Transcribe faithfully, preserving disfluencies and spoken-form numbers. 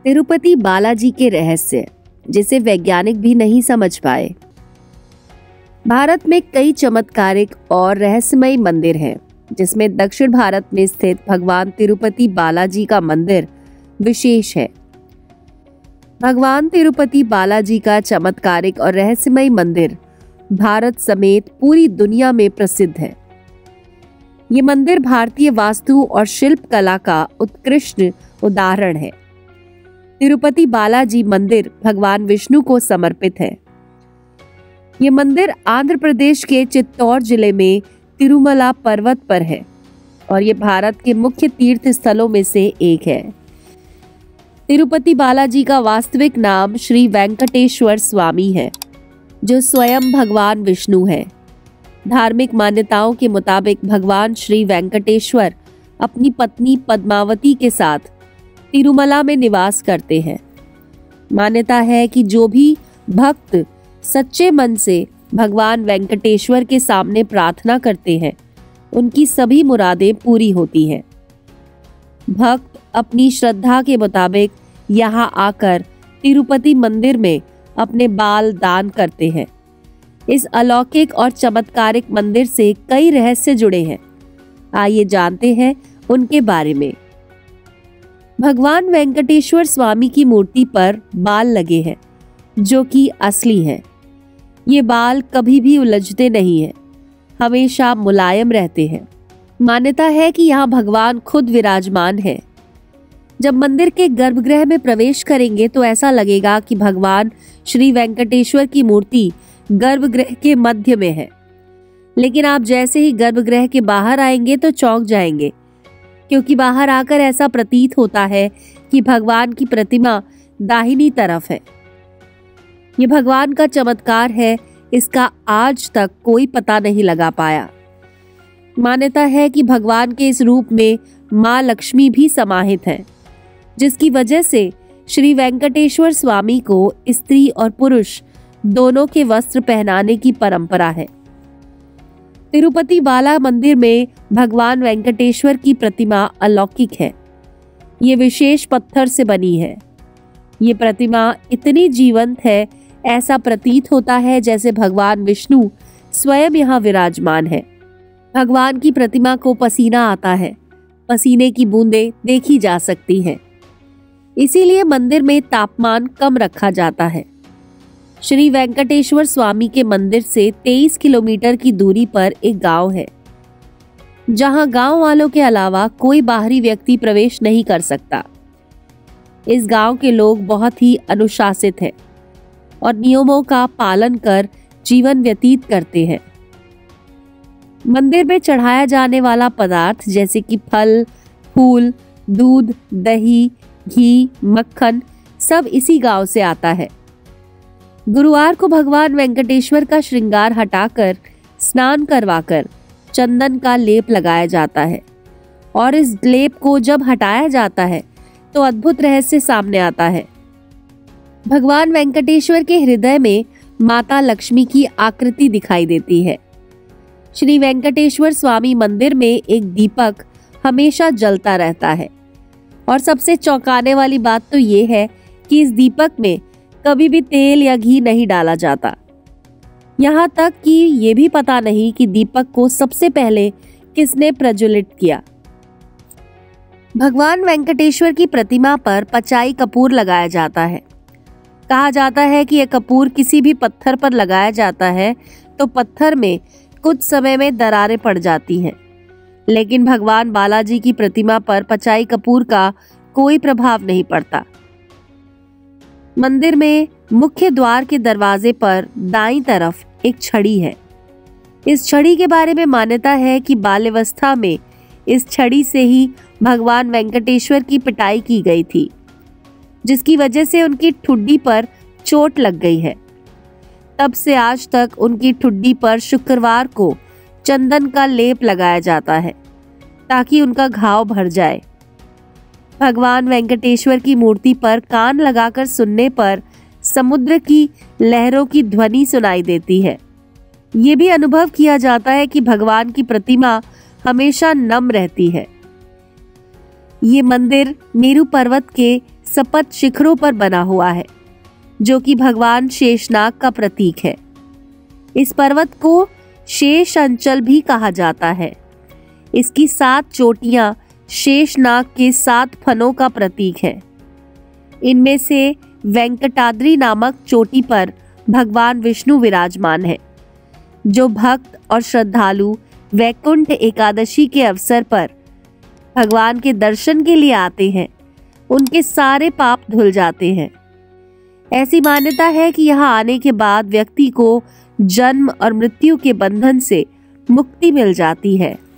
तिरुपति बालाजी के रहस्य, जिसे वैज्ञानिक भी नहीं समझ पाए। भारत में कई चमत्कारिक और रहस्यमय मंदिर हैं, जिसमें दक्षिण भारत में स्थित भगवान तिरुपति बालाजी का मंदिर विशेष है। भगवान तिरुपति बालाजी का चमत्कारिक और रहस्यमय मंदिर भारत समेत पूरी दुनिया में प्रसिद्ध है। ये मंदिर भारतीय वास्तु और शिल्प कला का उत्कृष्ट उदाहरण है। तिरुपति बालाजी मंदिर भगवान विष्णु को समर्पित है। ये मंदिर आंध्र प्रदेश के चित्तौड़ जिले में तिरुमला पर्वत पर है और ये भारत के मुख्य तीर्थ स्थलों में से एक है। तिरुपति बालाजी का वास्तविक नाम श्री वेंकटेश्वर स्वामी है, जो स्वयं भगवान विष्णु है। धार्मिक मान्यताओं के मुताबिक भगवान श्री वेंकटेश्वर अपनी पत्नी पद्मावती के साथ तिरुमला में निवास करते हैं। मान्यता है कि जो भी भक्त सच्चे मन से भगवान वेंकटेश्वर के सामने प्रार्थना करते हैं, उनकी सभी मुरादें पूरी होती हैं। भक्त अपनी श्रद्धा के मुताबिक यहाँ आकर तिरुपति मंदिर में अपने बाल दान करते हैं। इस अलौकिक और चमत्कारिक मंदिर से कई रहस्य जुड़े हैं। आइए जानते हैं उनके बारे में। भगवान वेंकटेश्वर स्वामी की मूर्ति पर बाल लगे हैं, जो कि असली हैं। ये बाल कभी भी उलझते नहीं हैं, हमेशा मुलायम रहते हैं। मान्यता है कि यहाँ भगवान खुद विराजमान है। जब मंदिर के गर्भगृह में प्रवेश करेंगे तो ऐसा लगेगा कि भगवान श्री वेंकटेश्वर की मूर्ति गर्भगृह के मध्य में है। लेकिन आप जैसे ही गर्भगृह के बाहर आएंगे तो चौंक जाएंगे, क्योंकि बाहर आकर ऐसा प्रतीत होता है कि भगवान की प्रतिमा दाहिनी तरफ है। ये भगवान का चमत्कार है, इसका आज तक कोई पता नहीं लगा पाया। मान्यता है कि भगवान के इस रूप में मां लक्ष्मी भी समाहित है, जिसकी वजह से श्री वेंकटेश्वर स्वामी को स्त्री और पुरुष दोनों के वस्त्र पहनाने की परंपरा है। तिरुपति बाला मंदिर में भगवान वेंकटेश्वर की प्रतिमा अलौकिक है। ये विशेष पत्थर से बनी है। ये प्रतिमा इतनी जीवंत है, ऐसा प्रतीत होता है जैसे भगवान विष्णु स्वयं यहाँ विराजमान है। भगवान की प्रतिमा को पसीना आता है, पसीने की बूंदें देखी जा सकती हैं। इसीलिए मंदिर में तापमान कम रखा जाता है। श्री वेंकटेश्वर स्वामी के मंदिर से तेईस किलोमीटर की दूरी पर एक गांव है, जहां गांव वालों के अलावा कोई बाहरी व्यक्ति प्रवेश नहीं कर सकता। इस गांव के लोग बहुत ही अनुशासित हैं और नियमों का पालन कर जीवन व्यतीत करते हैं। मंदिर में चढ़ाया जाने वाला पदार्थ जैसे कि फल, फूल, दूध, दही, घी, मक्खन सब इसी गांव से आता है। गुरुवार को भगवान वेंकटेश्वर का श्रृंगार हटाकर स्नान करवाकर चंदन का लेप लगाया जाता है और इस लेप को जब हटाया जाता है तो अद्भुत रहस्य सामने आता है। भगवान वेंकटेश्वर के हृदय में माता लक्ष्मी की आकृति दिखाई देती है। श्री वेंकटेश्वर स्वामी मंदिर में एक दीपक हमेशा जलता रहता है और सबसे चौंकाने वाली बात तो ये है कि इस दीपक में कभी भी तेल या घी नहीं डाला जाता। यहाँ तक कि ये भी पता नहीं कि दीपक को सबसे पहले किसने प्रज्वलित किया। भगवान वेंकटेश्वर की प्रतिमा पर पचाई कपूर लगाया जाता है। कहा जाता है कि यह कपूर किसी भी पत्थर पर लगाया जाता है तो पत्थर में कुछ समय में दरारें पड़ जाती हैं, लेकिन भगवान बालाजी की प्रतिमा पर पचाई कपूर का कोई प्रभाव नहीं पड़ता। मंदिर में मुख्य द्वार के दरवाजे पर दाईं तरफ एक छड़ी है। इस छड़ी के बारे में मान्यता है कि बाल्यावस्था में इस छड़ी से ही भगवान वेंकटेश्वर की पिटाई की गई थी, जिसकी वजह से उनकी ठुड्डी पर चोट लग गई है। तब से आज तक उनकी ठुड्डी पर शुक्रवार को चंदन का लेप लगाया जाता है ताकि उनका घाव भर जाए। भगवान वेंकटेश्वर की मूर्ति पर कान लगाकर सुनने पर समुद्र की लहरों की ध्वनि सुनाई देती है। ये भी अनुभव किया जाता है कि भगवान की प्रतिमा हमेशा नम रहती है। ये मंदिर मेरू पर्वत के सपत शिखरों पर बना हुआ है, जो कि भगवान शेषनाग का प्रतीक है। इस पर्वत को शेष अंचल भी कहा जाता है। इसकी सात चोटियां शेषनाग के सात फनों का प्रतीक है। इनमें से वेंकटाद्रि नामक चोटी पर भगवान विष्णु विराजमान है। जो भक्त और श्रद्धालु वैकुंठ एकादशी के अवसर पर भगवान के दर्शन के लिए आते हैं, उनके सारे पाप धुल जाते हैं। ऐसी मान्यता है कि यहाँ आने के बाद व्यक्ति को जन्म और मृत्यु के बंधन से मुक्ति मिल जाती है।